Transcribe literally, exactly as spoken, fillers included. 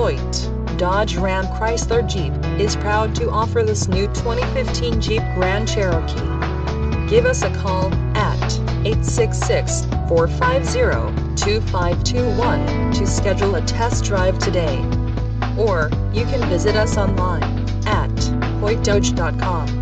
Hoyte, Dodge Ram Chrysler Jeep, is proud to offer this new twenty fifteen Jeep Grand Cherokee. Give us a call at eight six six, four five zero, two five two one to schedule a test drive today. Or, you can visit us online at hoyte dodge dot com.